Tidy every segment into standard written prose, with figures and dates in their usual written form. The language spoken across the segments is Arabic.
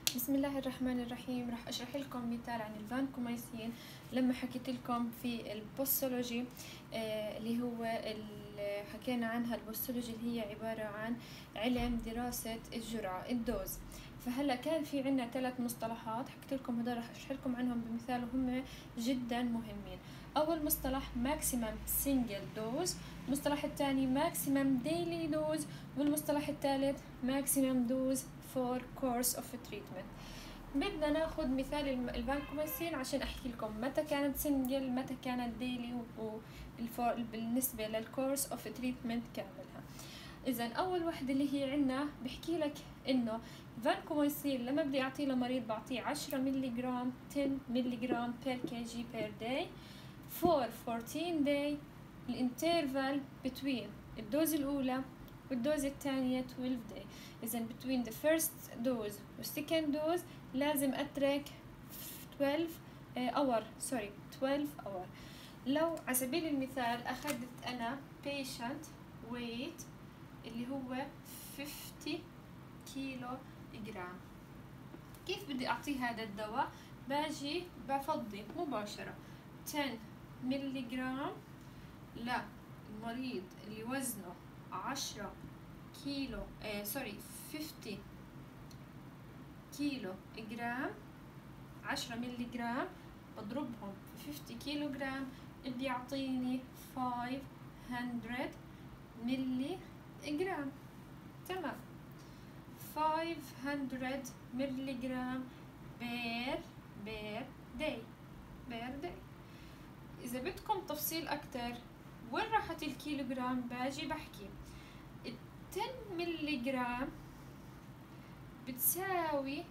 بسم الله الرحمن الرحيم. راح اشرح لكم مثال عن الفانكومايسين لما حكيت لكم في البوستولوجي اللي هو حكينا عنها. البوستولوجي اللي هي عبارة عن علم دراسة الجرعة الدوز. فهلا كان في عنا 3 مصطلحات حكيت لكم، هذول راح اشرح لكم عنهم بمثال وهم جدا مهمين. اول مصطلح ماكسيمم سنجل دوز، المصطلح الثاني ماكسيمم ديلي دوز، والمصطلح الثالث ماكسيمم دوز for course of treatment. بدنا ناخذ مثال الفانكوميسين عشان احكي لكم متى كانت سنجل متى كانت ديلي بالنسبه للكورس اوف تريتمنت كاملها. اذا اول وحده اللي هي عنا بحكي لك انه فانكوميسين لما بدي اعطيه لمريض بعطيه 10 ملي جرام 10 ملي جرام بير كي جي بير داي for 14 day. الانترفال between الدوز الاولى والدوز الثانية 12 day. إذا between the first dose و second dose لازم أترك 12 hour. لو على سبيل المثال أخذت أنا patient weight اللي هو 50 كيلو جرام، كيف بدي أعطيه هذا الدواء؟ باجي بفضي مباشرة 10 ملي جرام للمريض اللي وزنه 10 كيلو 50 كيلو جرام، 10 ملي جرام بضربهم في 50 كيلو جرام بدي يعطيني 500 ملي جرام. تمام، 500 ملي جرام بير داي. إذا بدكم تفصيل أكتر وين راحت الكيلو جرام؟ باجي بحكي 10 ملي جرام بتساوي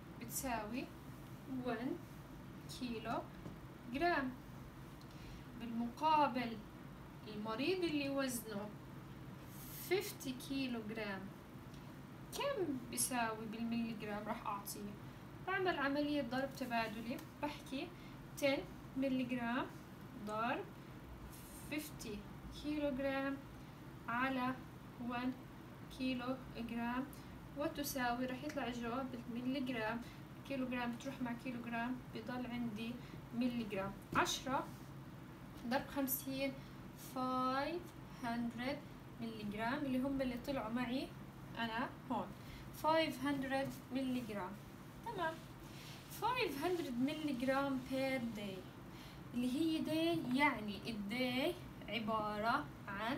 1 كيلو جرام. بالمقابل المريض اللي وزنه 50 كيلو جرام كم بيساوي بالملي جرام؟ راح أعطيه، بعمل عملية ضرب تبادلي، بحكي 10 ملي جرام ضرب 50 كيلو جرام على 1 كيلو جرام وتساوي، راح يطلع الجواب بالملي جرام. كيلو جرام بتروح مع كيلو جرام بضل عندي ملي جرام. 10 ضرب 50 500 ملي جرام اللي هم اللي طلعوا معي أنا هون 500 ملي جرام. تمام، 500 ملي جرام بير داي اللي هي داي، يعني الداي عبارة عن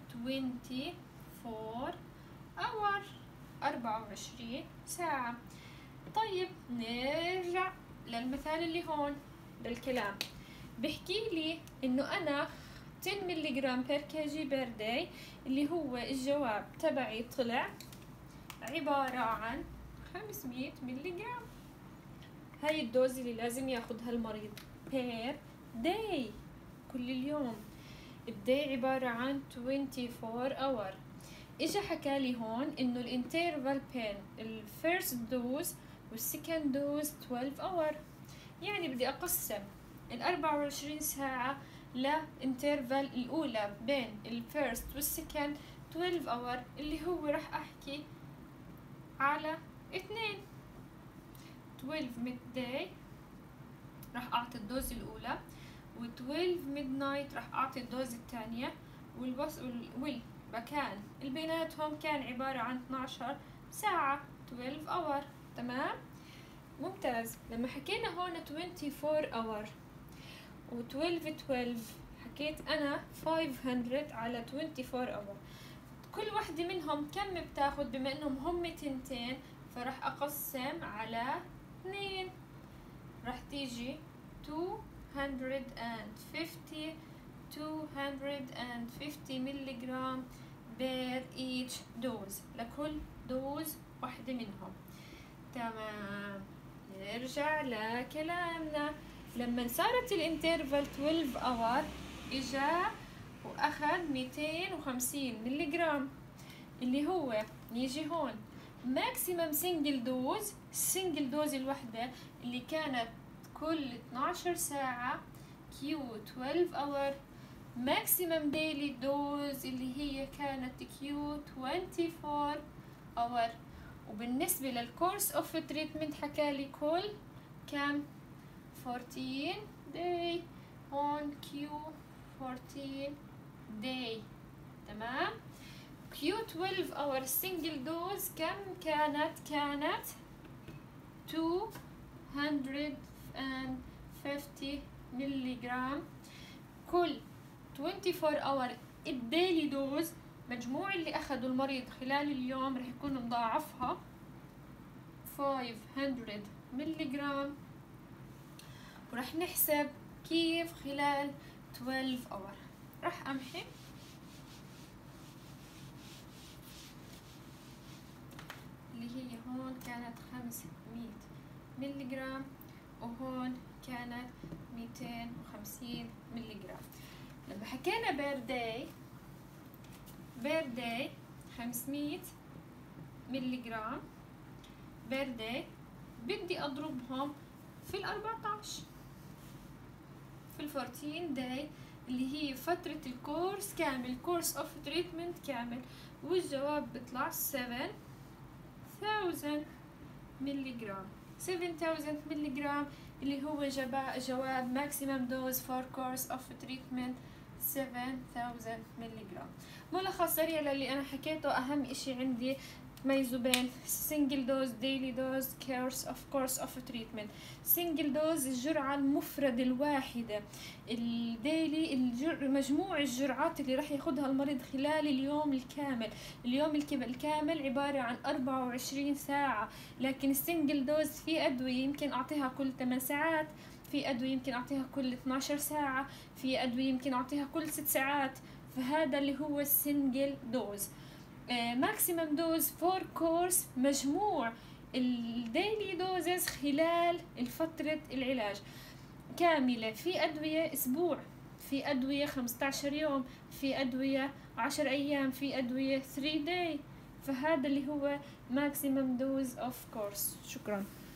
24 اور 24 ساعة. طيب نرجع للمثال اللي هون بالكلام، بحكي لي انه انا 10 ملي جرام بير كي جي بير داي اللي هو الجواب تبعي طلع عبارة عن 500 ملي جرام. هاي الدوز اللي لازم ياخدها المريض بير داي كل اليوم. الداي عبارة عن 24 اور. اجا حكالي هون انه الانترفال بين الفيرست دوز والسكند دوز 12 اور، يعني بدي اقسم ال 24 ساعة لانترفال الاولى بين الفيرست والسكند 12 اور اللي هو راح احكي على 2. 12 ميد داي راح اعطي الدوز الاولى، و12 ميد نايت راح اعطي الدوز الثانية، والمكان بيناتهم كان عبارة عن 12 ساعة 12 اور. تمام، ممتاز. لما حكينا هون 24 اور و 12 حكيت انا 500 على 24 اور، كل وحدة منهم كم بتاخد؟ بما انهم هم تنتين فراح اقسم على 2، راح تيجي 250 ملي جرام بير each دوز، لكل دوز واحدة منهم. تمام، نرجع لكلامنا. لما صارت الانترفال 12 اور اجا واخذ 250 ملي جرام اللي هو نيجي هون ماكسيمم سنجل دوز. السنجل دوز الوحدة اللي كانت كل 12 ساعة كيو 12 اور، ماكسيمم ديلي دوز اللي هي كانت كيو 24 اور، وبالنسبة للكورس اوف تريتمنت حكالي كل كم 14 day هون كيو 14 day. تمام. كيو 12 اور single دوز كم كانت 250 ملي جرام كل 24 اور. الديلي دوز مجموع اللي اخذوا المريض خلال اليوم رح يكون مضاعفها 500 ملي جرام، ورح نحسب كيف خلال 12 اور. رح امحي اللي هي هون كانت 500 ملي جرام وهون كانت 250 ملي جرام. لما حكينا بير داي 500 ملي جرام بير داي، بدي اضربهم في ال 14 في ال 14 داي اللي هي فترة الكورس كامل، كورس اوف تريتمنت كامل، والجواب بيطلع 7000 ملي جرام. 7000 ملي جرام اللي هو جواب ماكسيمم دوز فور كورس اوف تريتمنت 7000 ملي جرام. ملخص سريع للي انا حكيته. اهم اشي عندي تميزوا بين single dose daily dose course of treatment. single dose الجرعة المفردة الواحدة، الديلي مجموع الجرعات اللي راح ياخدها المريض خلال اليوم الكامل. اليوم الكامل عبارة عن 24 ساعة، لكن السنجل دوز في أدوية يمكن أعطيها كل 8 ساعات، في أدوية يمكن أعطيها كل 12 ساعة، في أدوية يمكن أعطيها كل 6 ساعات. فهذا اللي هو السنجل دوز. ماكسيمم دوز فور كورس مجموع الديلي دوزز خلال فترة العلاج كاملة. في أدوية أسبوع، في أدوية 15 يوم، في أدوية 10 أيام، في أدوية 3 day. فهذا اللي هو maximum dose of course. شكرا.